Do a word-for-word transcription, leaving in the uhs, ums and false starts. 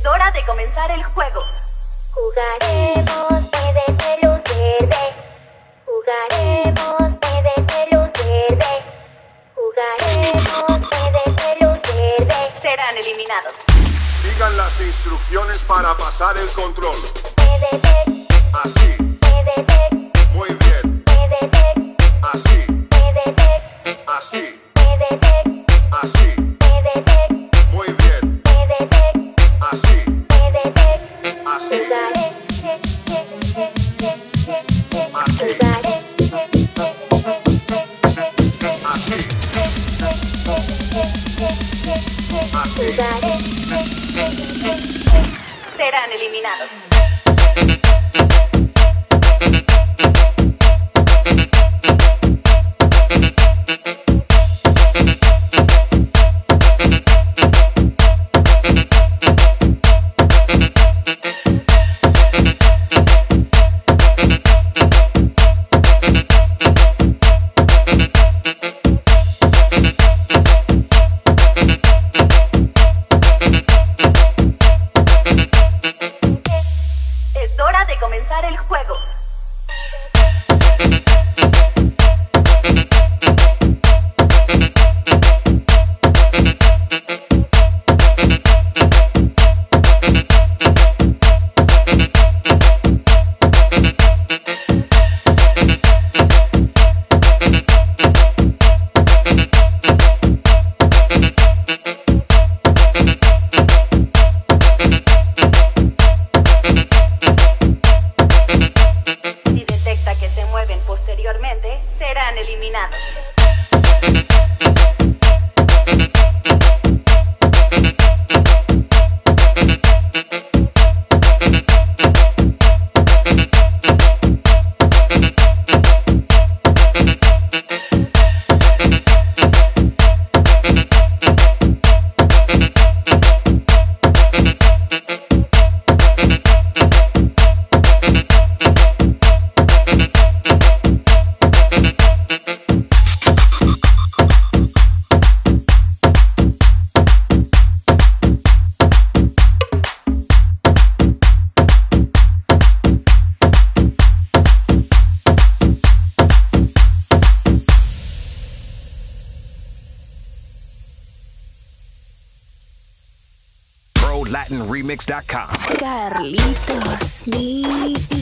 hora de comenzar el juego. Jugaremos, muévete luz verde. Jugaremos, muévete luz verde. Jugaremos, muévete luz verde. Serán eliminados. Sigan las instrucciones para pasar el control. Muévete, Así. muévete, Muy bien. muévete, Así. muévete, Así. muévete, Así. muévete, Muy bien. muévete, Así. muévete. Así. Jugaré, je, je, je, je, je, je. Así. Jugaré, je, je, je, je, je, je. Así. Así. Jugaré, je, je, je, je. Serán eliminados. Es hora de comenzar el juego. Si detecta que se mueven posteriormente, serán eliminados. Latin Remix dot com. Carlitos, ni